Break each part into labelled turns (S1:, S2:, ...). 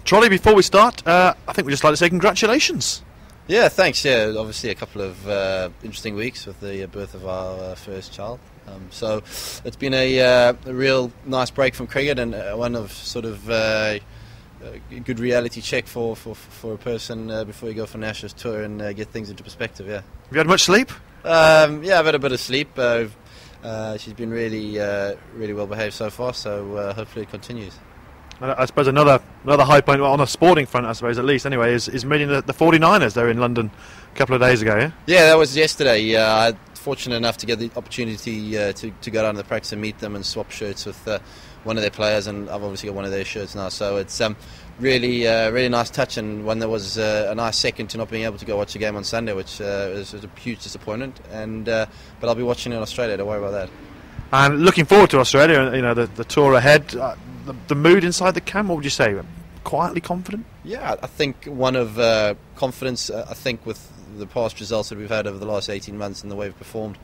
S1: Trolley, before we start, I think we'd just like to say congratulations.
S2: Yeah, thanks. Yeah, obviously a couple of interesting weeks with the birth of our first child. So it's been a real nice break from cricket, and one of sort of a good reality check for a person before you go for an Ashes tour and get things into perspective. Yeah.
S1: Have you had much sleep?
S2: Yeah, I've had a bit of sleep. She's been really well behaved so far, so hopefully it continues.
S1: I suppose another high point on a sporting front, I suppose, at least anyway, is meeting the 49ers there in London a couple of days ago.
S2: Yeah, that was yesterday. I was fortunate enough to get the opportunity to go down to the practice and meet them and swap shirts with one of their players, and I've obviously got one of their shirts now. So it's really nice touch, and one that was a nice second to not being able to go watch a game on Sunday, which was a huge disappointment. But I'll be watching in Australia. Don't worry about that.
S1: And looking forward to Australia, you know, the tour ahead. The mood inside the camp, what would you say? Quietly confident?
S2: Yeah, I think one of confidence. I think with the past results that we've had over the last 18 months and the way we've performed,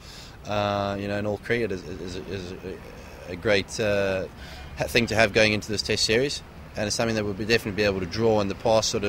S2: in all cricket is a great thing to have going into this Test series, and it's something that we'll definitely be able to draw on the past sort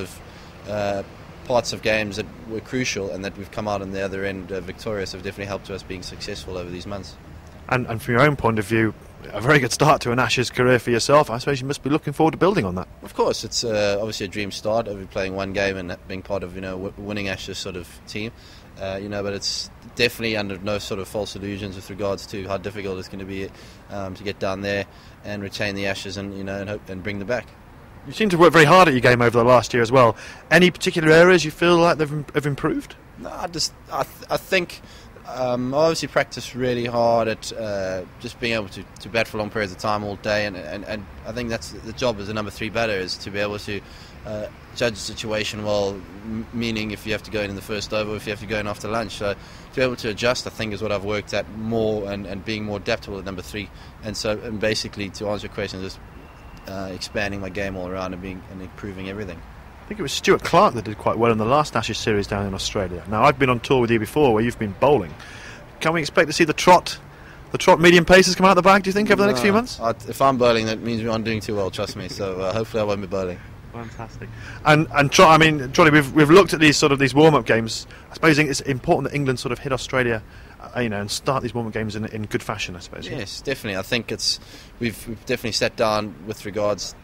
S2: of parts of games that were crucial and that we've come out on the other end victorious have definitely helped us being successful over these months.
S1: And from your own point of view, a very good start to an Ashes career for yourself. I suppose you must be looking forward to building on that.
S2: Of course, it's obviously a dream start of playing one game and being part of winning Ashes sort of team. But it's definitely under no sort of false illusions with regards to how difficult it's going to be to get down there and retain the Ashes and hope and bring them back.
S1: You seem to work very hard at your game over the last year as well. Any particular areas you feel like have improved?
S2: No, I think. I obviously practice really hard at just being able to bat for long periods of time all day, and I think that's the job as a number 3 batter, is to be able to judge the situation well, meaning if you have to go in the first over, if you have to go in after lunch. So to be able to adjust, I think, is what I've worked at more, and being more adaptable at number 3. And basically, to answer your question, just expanding my game all around and improving everything.
S1: I think it was Stuart Clark that did quite well in the last Ashes series down in Australia. Now, I've been on tour with you before where you've been bowling. Can we expect to see the Trott medium paces come out the bag, do you think, over the next few months?
S2: If I'm bowling, that means we aren't doing too well, trust me. So hopefully I won't be bowling.
S1: Fantastic. And Trott, Johnny, we've looked at these warm-up games. I suppose it's important that England sort of hit Australia, and start these warm-up games in good fashion, I suppose.
S2: Yes, definitely. I think we've definitely sat down with regards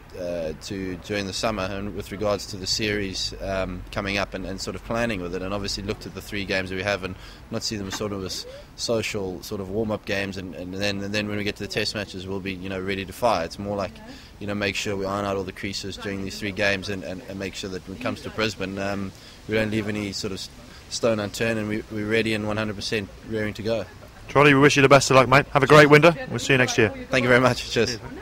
S2: to during the summer and with regards to the series coming up and sort of planning with it, and obviously looked at the 3 games that we have and not see them sort of as social sort of warm-up games, and then when we get to the Test matches we'll be ready to fire. It's more like make sure we iron out all the creases during these 3 games and make sure that when it comes to Brisbane we don't leave any sort of stone unturned, and we're ready and 100% raring to go.
S1: Trolley, we wish you the best of luck, mate. Have a great winter. We'll see you next year.
S2: Thank you very much. Cheers.